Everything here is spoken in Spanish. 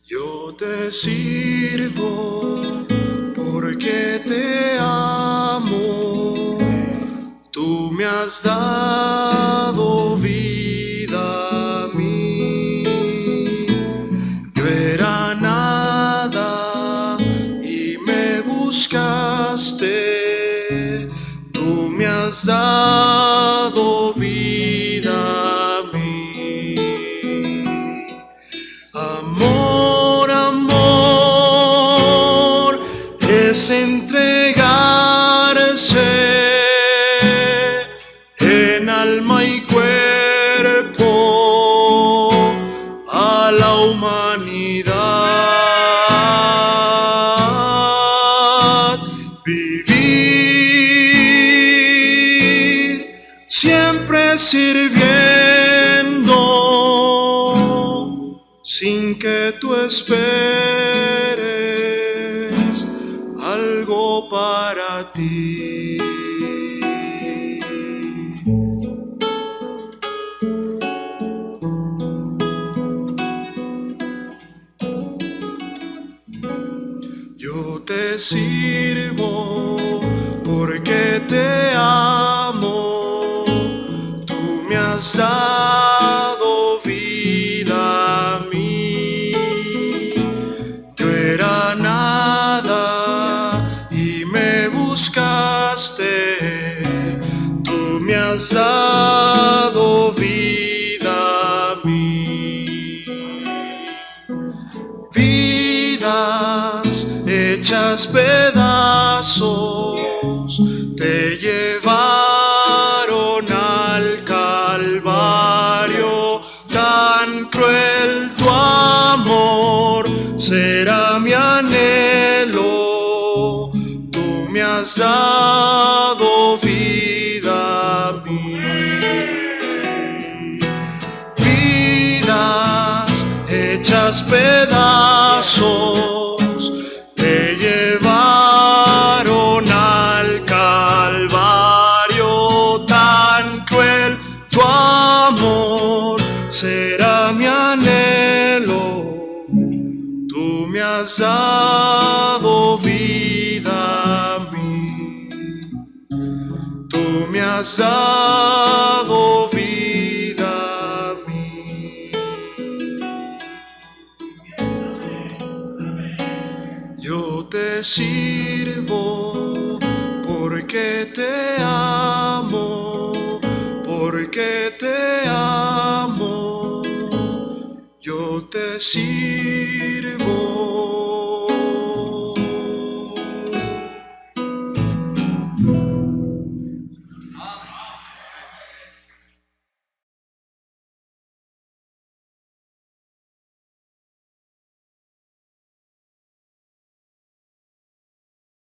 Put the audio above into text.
Yo te sirvo porque te amo. Tú me has dado vida a mí. Yo era nada y me buscaste. Tú me has dado vida a mí. Amor, amor, es entregarse en alma y cuerpo a la humanidad. Vivir siempre sirviendo sin que tú esperes algo para ti. Yo te sirvo porque te amo. Tú me has dado vida a mí. Yo era nada y me buscaste. Tú me has dado vida a mí. Vidas hechas pedazos te llevaron al Calvario. Tan cruel tu amor, será mi anhelo. Tú me has dado vida a mí. Vidas hechas pedazos te llevaron al Calvario. Tan cruel tu amor, será mi anhelo. Tú me has dado vida a mí. Tú me has dado vida a mí. Yo te sirvo porque te amo, porque te amo. Yo te sirvo.